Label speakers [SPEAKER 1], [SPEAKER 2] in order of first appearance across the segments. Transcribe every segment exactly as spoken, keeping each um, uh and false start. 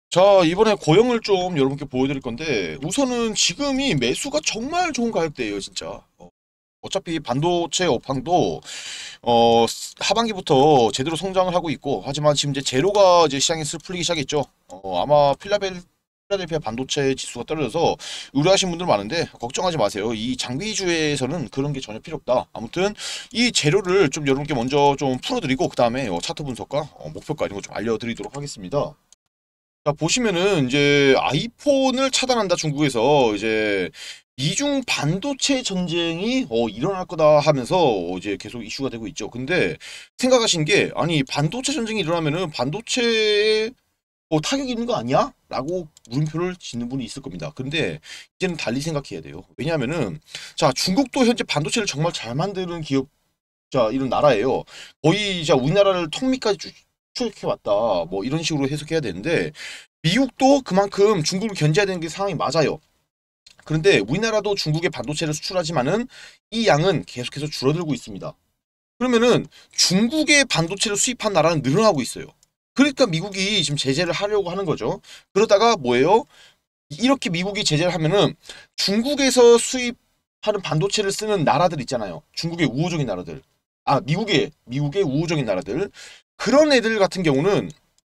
[SPEAKER 1] 자, 이번에 고영을 좀 여러분께 보여드릴 건데, 우선은 지금이 매수가 정말 좋은 가격대예요, 진짜. 어, 어차피 반도체 업황도 어, 하반기부터 제대로 성장을 하고 있고, 하지만 지금 이제 재료가 이제 시장에서 풀리기 시작했죠. 어, 아마 필라델 필라델피아 반도체 지수가 떨어져서 우려하신 분들 많은데 걱정하지 마세요. 이 장비주에서는 그런 게 전혀 필요 없다. 아무튼 이 재료를 좀 여러분께 먼저 좀 풀어드리고 그 다음에 어, 차트 분석과 어, 목표가 이런 거 좀 알려드리도록 하겠습니다. 자, 보시면은 이제 아이폰을 차단한다 중국에서 이제 미중 반도체 전쟁이 어, 일어날 거다 하면서 어, 이제 계속 이슈가 되고 있죠. 근데 생각하신 게 아니 반도체 전쟁이 일어나면은 반도체에 뭐 타격이 있는 거 아니야? 라고 물음표를 짓는 분이 있을 겁니다. 근데 이제는 달리 생각해야 돼요. 왜냐하면은 자 중국도 현재 반도체를 정말 잘 만드는 기업 자 이런 나라예요. 거의 자 우리나라를 턱밑까지 쭉 추격해 왔다. 뭐 이런 식으로 해석해야 되는데 미국도 그만큼 중국을 견제해야 되는 게 상황이 맞아요. 그런데 우리나라도 중국에 반도체를 수출하지만은 이 양은 계속해서 줄어들고 있습니다. 그러면은 중국의 반도체를 수입한 나라는 늘어나고 있어요. 그러니까 미국이 지금 제재를 하려고 하는 거죠. 그러다가 뭐예요? 이렇게 미국이 제재를 하면은 중국에서 수입하는 반도체를 쓰는 나라들 있잖아요. 중국의 우호적인 나라들. 아, 미국의 미국의 우호적인 나라들. 그런 애들 같은 경우는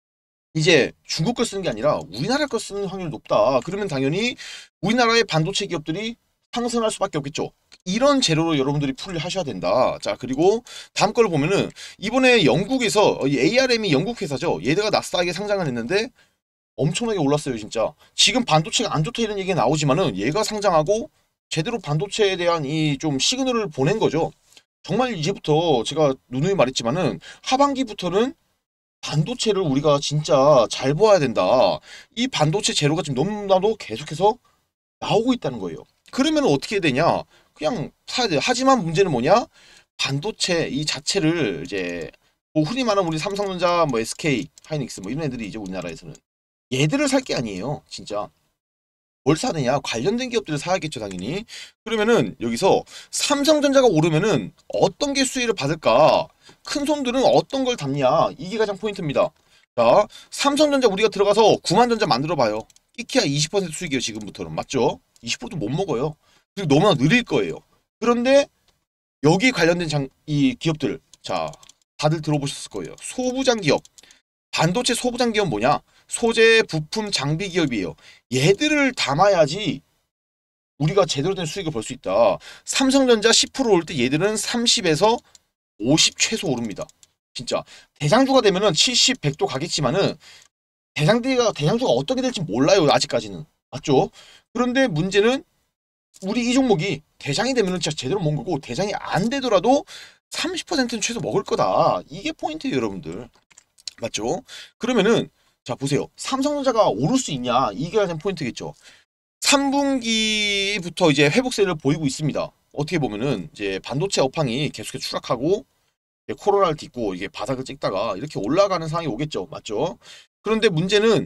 [SPEAKER 1] 이제 중국 걸 쓰는 게 아니라 우리나라 걸 쓰는 확률이 높다. 그러면 당연히 우리나라의 반도체 기업들이 상승할 수밖에 없겠죠. 이런 재료로 여러분들이 풀이 하셔야 된다. 자, 그리고 다음 걸 보면은 이번에 영국에서 이 에이알엠이 영국 회사죠. 얘네가 나스닥에 상장을 했는데 엄청나게 올랐어요, 진짜. 지금 반도체가 안 좋다 이런 얘기가 나오지만은 얘가 상장하고 제대로 반도체에 대한 이 좀 시그널을 보낸 거죠. 정말 이제부터 제가 누누이 말했지만은 하반기부터는 반도체를 우리가 진짜 잘 보아야 된다. 이 반도체 재료가 지금 너무나도 계속해서 나오고 있다는 거예요. 그러면 어떻게 되냐? 그냥 사야 돼요. 하지만 문제는 뭐냐? 반도체 이 자체를 이제 뭐 흔히 말하는 우리 삼성전자, 뭐 에스케이, 하이닉스 뭐 이런 애들이 이제 우리나라에서는 얘들을 살 게 아니에요. 진짜. 뭘 사느냐? 관련된 기업들을 사야겠죠, 당연히. 그러면은 여기서 삼성전자가 오르면은 어떤 게 수혜를 받을까? 큰 손들은 어떤 걸 담냐? 이게 가장 포인트입니다. 자, 삼성전자 우리가 들어가서 구만 전자 만들어 봐요. 이케아 이십 퍼센트 수익이에요, 지금부터는. 맞죠? 이십 퍼센트도 못 먹어요. 그리고 너무나 느릴 거예요. 그런데 여기 관련된 장, 이 기업들, 자, 다들 들어보셨을 거예요. 소부장 기업. 반도체 소부장 기업 뭐냐? 소재, 부품, 장비 기업이에요. 얘들을 담아야지 우리가 제대로 된 수익을 벌 수 있다. 삼성전자 십 퍼센트 오를 때 얘들은 삼십에서 오십 최소 오릅니다. 진짜. 대장주가 되면은 칠십, 백도 가겠지만은 대장주가, 대장주가 어떻게 될지 몰라요. 아직까지는. 맞죠? 그런데 문제는 우리 이 종목이 대장이 되면은 진짜 제대로 먹은 거고 대장이 안 되더라도 삼십 퍼센트는 최소 먹을 거다. 이게 포인트예요, 여러분들. 맞죠? 그러면은 자 보세요. 삼성전자가 오를 수 있냐? 이게 가장 포인트겠죠. 삼 분기부터 이제 회복세를 보이고 있습니다. 어떻게 보면은 이제 반도체 업황이 계속해서 추락하고 코로나를 딛고 이게 바닥을 찍다가 이렇게 올라가는 상황이 오겠죠. 맞죠? 그런데 문제는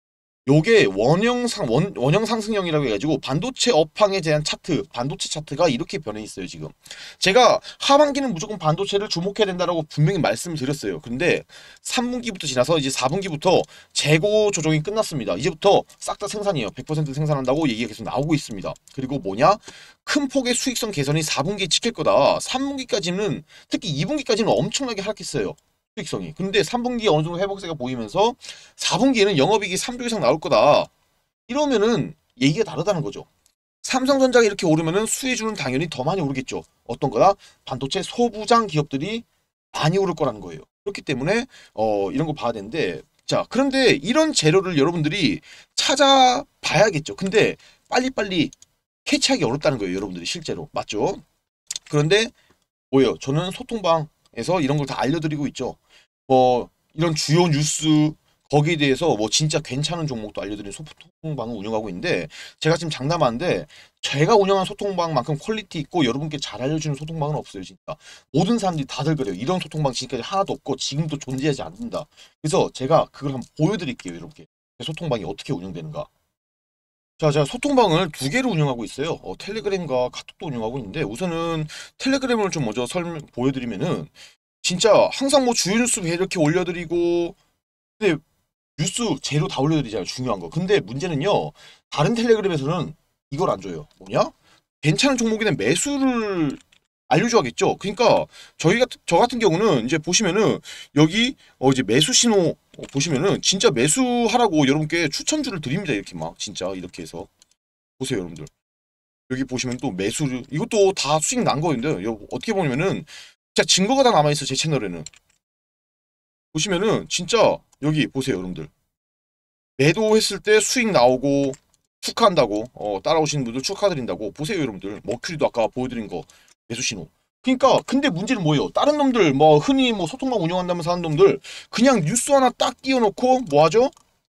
[SPEAKER 1] 요게 원형상 원, 원형 상승형이라고 해가지고 반도체 업황에 대한 차트, 반도체 차트가 이렇게 변해 있어요 지금. 제가 하반기는 무조건 반도체를 주목해야 된다라고 분명히 말씀을 드렸어요. 근데 삼 분기부터 지나서 이제 사 분기부터 재고 조정이 끝났습니다. 이제부터 싹 다 생산이에요. 백 퍼센트 생산한다고 얘기가 계속 나오고 있습니다. 그리고 뭐냐? 큰 폭의 수익성 개선이 사 분기에 찍힐 거다. 삼 분기까지는 특히 이 분기까지는 엄청나게 하락했어요. 수익성이. 근데 삼 분기에 어느 정도 회복세가 보이면서 사 분기에는 영업이익이 삼 조 이상 나올 거다. 이러면은 얘기가 다르다는 거죠. 삼성전자가 이렇게 오르면은 수혜주는 당연히 더 많이 오르겠죠. 어떤 거다? 반도체 소부장 기업들이 많이 오를 거라는 거예요. 그렇기 때문에 어 이런 거 봐야 되는데 자 그런데 이런 재료를 여러분들이 찾아봐야겠죠. 근데 빨리빨리 캐치하기 어렵다는 거예요. 여러분들이 실제로. 맞죠? 그런데 뭐예요? 저는 소통방에서 이런 걸 다 알려드리고 있죠. 뭐 이런 주요 뉴스 거기에 대해서 뭐 진짜 괜찮은 종목도 알려드리는 소통방을 운영하고 있는데 제가 지금 장담하는데 제가 운영한 소통방만큼 퀄리티 있고 여러분께 잘 알려주는 소통방은 없어요 진짜. 모든 사람들이 다들 그래요. 이런 소통방 지금까지 하나도 없고 지금도 존재하지 않는다. 그래서 제가 그걸 한번 보여드릴게요. 이렇게 소통방이 어떻게 운영되는가. 자, 제가 소통방을 두 개를 운영하고 있어요. 어, 텔레그램과 카톡도 운영하고 있는데 우선은 텔레그램을 좀 먼저 설명 보여드리면은 진짜 항상 뭐 주요 뉴스 왜 이렇게 올려드리고 근데 뉴스 재료 다 올려드리잖아요. 중요한 거. 근데 문제는요. 다른 텔레그램에서는 이걸 안 줘요. 뭐냐? 괜찮은 종목에는 매수를 알려줘야겠죠. 그러니까 저희 같은 저 같은 경우는 이제 보시면은 여기 어 이제 매수 신호 어 보시면은 진짜 매수하라고 여러분께 추천주를 드립니다. 이렇게 막 진짜 이렇게 해서 보세요, 여러분들. 여기 보시면 또 매수를 이것도 다 수익 난 거인데 요 어떻게 보면은 진짜 증거가 다 남아 있어 제 채널에는. 보시면은 진짜 여기 보세요, 여러분들. 매도했을 때 수익 나오고 축하한다고 어 따라오시는 분들 축하드린다고 보세요, 여러분들. 머큐리도 아까 보여드린 거 매수 신호. 그러니까 근데 문제는 뭐예요? 다른 놈들 뭐 흔히 뭐 소통방 운영한다면서 하는 놈들 그냥 뉴스 하나 딱 띄워놓고 뭐 하죠?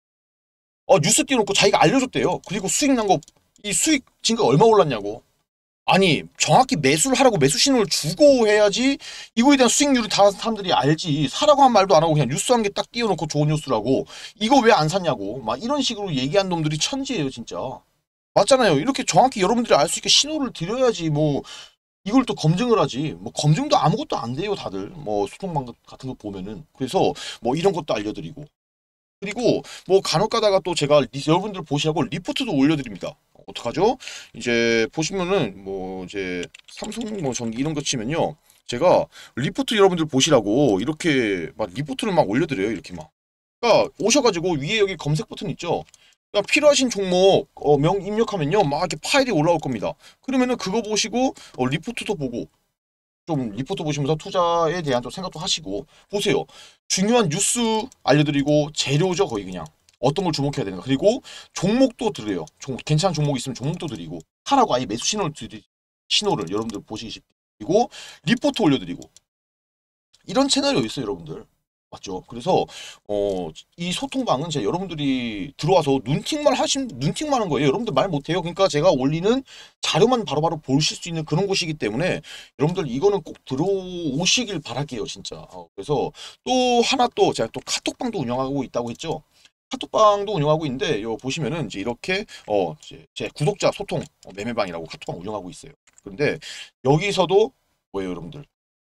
[SPEAKER 1] 어 뉴스 띄워놓고 자기가 알려줬대요. 그리고 수익 난 거 이 수익 증가 얼마 올랐냐고. 아니 정확히 매수를 하라고 매수 신호를 주고 해야지 이거에 대한 수익률을 다 사람들이 알지. 사라고 한 말도 안 하고 그냥 뉴스 한 개 딱 띄워놓고 좋은 뉴스라고 이거 왜 안 샀냐고 막 이런 식으로 얘기한 놈들이 천지예요 진짜. 맞잖아요. 이렇게 정확히 여러분들이 알 수 있게 신호를 드려야지 뭐 이걸 또 검증을 하지. 뭐 검증도 아무것도 안 돼요 다들. 뭐 소통방 같은 거 보면은. 그래서 뭐 이런 것도 알려드리고. 그리고 뭐 간혹 가다가 또 제가 리, 여러분들 보시라고 리포트도 올려드립니다. 어떡하죠? 이제 보시면은 뭐 이제 삼성 뭐 전기 이런 거 치면요. 제가 리포트 여러분들 보시라고 이렇게 막 리포트를 막 올려드려요. 이렇게 막. 그러니까 오셔가지고 위에 여기 검색 버튼 있죠? 그러니까 필요하신 종목 어, 명 입력하면요. 막 이렇게 파일이 올라올 겁니다. 그러면은 그거 보시고 어, 리포트도 보고 좀 리포트 보시면서 투자에 대한 좀 생각도 하시고 보세요. 중요한 뉴스 알려드리고 재료죠 거의 그냥. 어떤 걸 주목해야 되는가. 그리고 종목도 드려요. 종목, 괜찮은 종목 있으면 종목도 드리고 하라고 아예 매수 신호를 드리, 신호를 여러분들 보시기 쉽게 그리고 리포트 올려드리고 이런 채널이 있어요 여러분들. 맞죠? 그래서 어, 이 소통방은 제가 여러분들이 들어와서 눈팅만 하신 눈팅만 하는 거예요. 여러분들 말 못해요. 그러니까 제가 올리는 자료만 바로바로 보실 수 있는 그런 곳이기 때문에 여러분들 이거는 꼭 들어오시길 바랄게요, 진짜. 어, 그래서 또 하나 또 제가 또 카톡방도 운영하고 있다고 했죠. 카톡방도 운영하고 있는데 요 보시면은 이제 이렇게 어 이제 제 구독자 소통 어, 매매방이라고 카톡방 운영하고 있어요. 그런데 여기서도 뭐예요, 여러분들?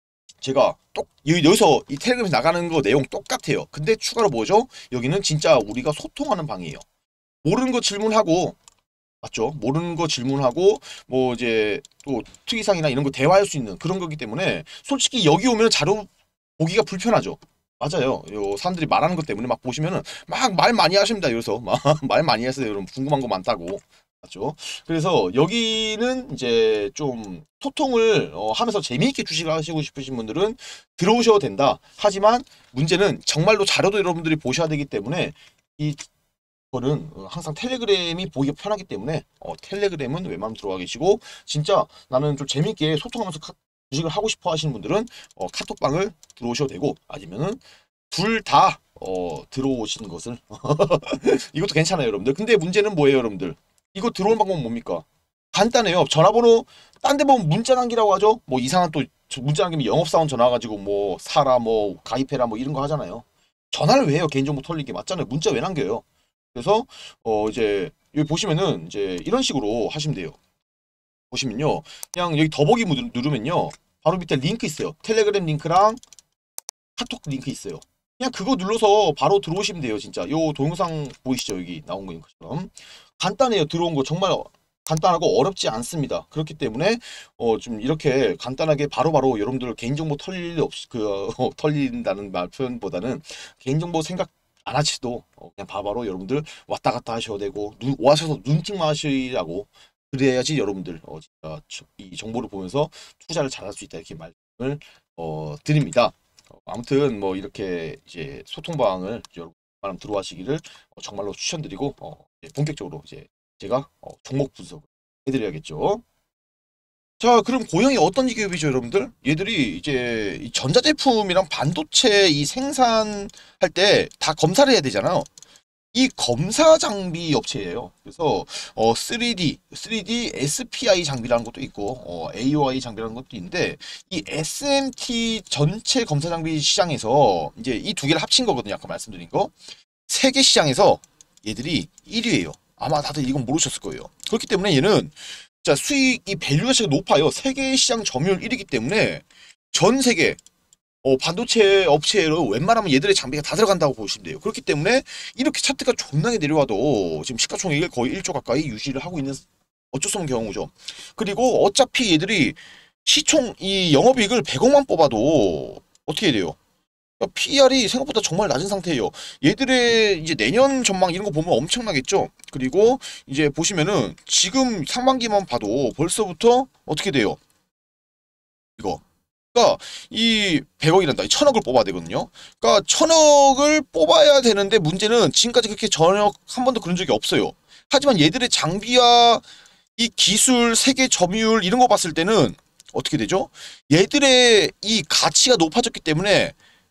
[SPEAKER 1] 제가 똑 여기서 이 텔레그램에서 나가는 거 내용 똑같아요. 근데 추가로 뭐죠? 여기는 진짜 우리가 소통하는 방이에요. 모르는 거 질문하고 맞죠? 모르는 거 질문하고 뭐 이제 또 특이사항이나 이런 거 대화할 수 있는 그런 거기 때문에 솔직히 여기 오면 자료 보기가 불편하죠. 맞아요. 요 사람들이 말하는 것 때문에 막 보시면은 막 말 많이 하십니다. 그래서 막 말 많이 하세요. 여러분 궁금한 거 많다고. 맞죠? 그래서 여기는 이제 좀 소통을 어, 하면서 재미있게 주식을 하시고 싶으신 분들은 들어오셔도 된다. 하지만 문제는 정말로 자료도 여러분들이 보셔야 되기 때문에 이 거는 항상 텔레그램이 보기가 편하기 때문에 어, 텔레그램은 웬만하면 들어가 계시고 진짜 나는 좀 재미있게 소통하면서 카, 주식을 하고 싶어 하시는 분들은 어, 카톡방을 들어오셔도 되고 아니면은 둘 다 어, 들어오시는 것을 이것도 괜찮아요 여러분들. 근데 문제는 뭐예요 여러분들? 이거 들어오는 방법은 뭡니까? 간단해요. 전화번호 딴 데 보면 문자 남기라고 하죠. 뭐 이상한 또 문자 남기면 영업사원 전화 가지고 뭐 사라 뭐 가입해라 뭐 이런 거 하잖아요. 전화를 왜 해요? 개인정보 털리게 맞잖아요. 문자 왜 남겨요? 그래서 어 이제 여기 보시면은 이제 이런 식으로 하시면 돼요. 보시면요. 그냥 여기 더보기 누르면요. 바로 밑에 링크 있어요. 텔레그램 링크랑 카톡 링크 있어요. 그냥 그거 눌러서 바로 들어오시면 돼요. 진짜 요 동영상 보이시죠? 여기 나온 것처럼 간단해요. 들어온 거 정말 간단하고 어렵지 않습니다. 그렇기 때문에 어 좀 이렇게 간단하게 바로바로 바로 여러분들 개인정보 털릴 일 없이 그 어, 털린다는 말 표현보다는 개인정보 생각 안 하시도 어, 그냥 바로바로 여러분들 왔다 갔다 하셔도 되고 눈, 와셔서 눈팅만 하시라고 그래야지 여러분들 어, 진짜 이 정보를 보면서 투자를 잘할 수 있다 이렇게 말씀을 어, 드립니다. 어, 아무튼 뭐 이렇게 이제 소통방을 여러분 들어와시기를 어, 정말로 추천드리고 어, 이제 본격적으로 이제 제가 어, 종목 분석을 해드려야겠죠. 자, 그럼 고영이 어떤 기업이죠, 여러분들? 얘들이 이제 이 전자제품이랑 반도체 이 생산할 때 다 검사를 해야 되잖아요. 이 검사 장비 업체예요. 그래서 어 쓰리디, 쓰리디 에스피아이 장비라는 것도 있고 어 에이오아이 장비라는 것도 있는데 이 에스엠티 전체 검사 장비 시장에서 이제 이 두 개를 합친 거거든요. 아까 말씀드린 거. 세계 시장에서 얘들이 일 위예요. 아마 다들 이건 모르셨을 거예요. 그렇기 때문에 얘는 자 수익이 밸류가 높아요. 세계 시장 점유율 일 위이기 때문에 전 세계 어, 반도체 업체로 웬만하면 얘들의 장비가 다 들어간다고 보시면 돼요. 그렇기 때문에 이렇게 차트가 존나게 내려와도 지금 시가총액을 거의 일 조 가까이 유지를 하고 있는 어쩔 수 없는 경우죠. 그리고 어차피 얘들이 시총 이 영업이익을 백억만 뽑아도 어떻게 돼요? 피이알이 생각보다 정말 낮은 상태예요. 얘들의 이제 내년 전망 이런 거 보면 엄청나겠죠? 그리고 이제 보시면은 지금 상반기만 봐도 벌써부터 어떻게 돼요? 이거. 그러니까 이 백억이란다. 이 천억을 뽑아야 되거든요. 그러니까 천억을 뽑아야 되는데 문제는 지금까지 그렇게 전혀 한 번도 그런 적이 없어요. 하지만 얘들의 장비와 이 기술, 세계 점유율 이런 거 봤을 때는 어떻게 되죠? 얘들의 이 가치가 높아졌기 때문에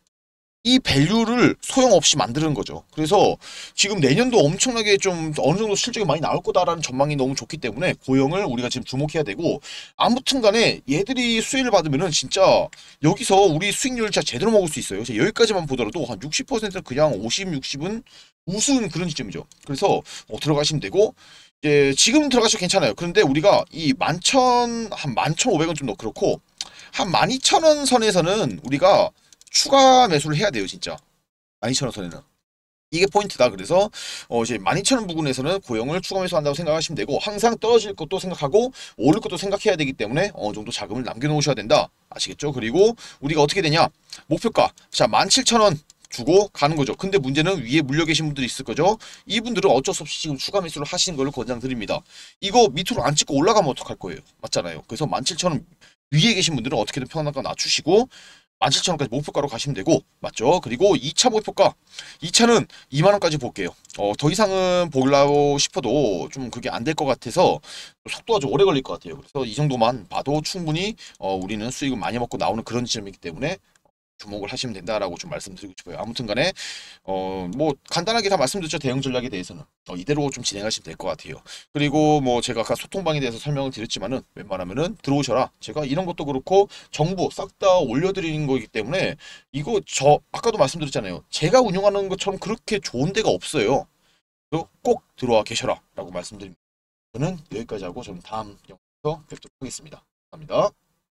[SPEAKER 1] 이 밸류를 소용없이 만드는 거죠. 그래서 지금 내년도 엄청나게 좀 어느 정도 실적이 많이 나올 거다라는 전망이 너무 좋기 때문에 고영을 우리가 지금 주목해야 되고, 아무튼 간에 얘들이 수혜를 받으면은 진짜 여기서 우리 수익률을 진짜 제대로 먹을 수 있어요. 여기까지만 보더라도 한 육십 퍼센트는 그냥 오십, 육십은 우스운 그런 시점이죠. 그래서 어, 들어가시면 되고, 이제 지금 들어가셔도 괜찮아요. 그런데 우리가 이 만천, 한 만천오백 원 좀 더 그렇고, 한 만 이천 원 선에서는 우리가 추가 매수를 해야 돼요, 진짜. 만 이천 원 선에는. 이게 포인트다. 그래서 어 이제 만 이천 원 부근에서는 고영을 추가 매수한다고 생각하시면 되고, 항상 떨어질 것도 생각하고 오를 것도 생각해야 되기 때문에 어느 정도 자금을 남겨 놓으셔야 된다. 아시겠죠? 그리고 우리가 어떻게 되냐? 목표가. 자, 만 칠천 원 주고 가는 거죠. 근데 문제는 위에 물려 계신 분들이 있을 거죠. 이분들은 어쩔 수 없이 지금 추가 매수를 하시는 걸로 권장드립니다. 이거 밑으로 안 찍고 올라가면 어떡할 거예요? 맞잖아요. 그래서 만 칠천 원 위에 계신 분들은 어떻게든 평단가 낮추시고 만 칠천 원까지 목표가로 가시면 되고, 맞죠? 그리고 이 차 목표가, 이 차는 이만 원까지 볼게요. 어, 더 이상은 보려고 싶어도 좀 그게 안 될 것 같아서 속도가 좀 오래 걸릴 것 같아요. 그래서 이 정도만 봐도 충분히 어, 우리는 수익을 많이 먹고 나오는 그런 지점이기 때문에 주목을 하시면 된다라고 좀 말씀드리고 싶어요. 아무튼 간에 어 뭐 간단하게 다 말씀드렸죠. 대응 전략에 대해서는 어, 이대로 좀 진행하시면 될 것 같아요. 그리고 뭐 제가 아까 소통방에 대해서 설명을 드렸지만은 웬만하면은 들어오셔라. 제가 이런 것도 그렇고 정보 싹 다 올려드리는 거기 때문에 이거 저 아까도 말씀드렸잖아요. 제가 운영하는 것처럼 그렇게 좋은 데가 없어요. 그래서 꼭 들어와 계셔라 라고 말씀드립니다. 저는 여기까지 하고 저는 다음 영상에서 뵙도록 하겠습니다. 감사합니다.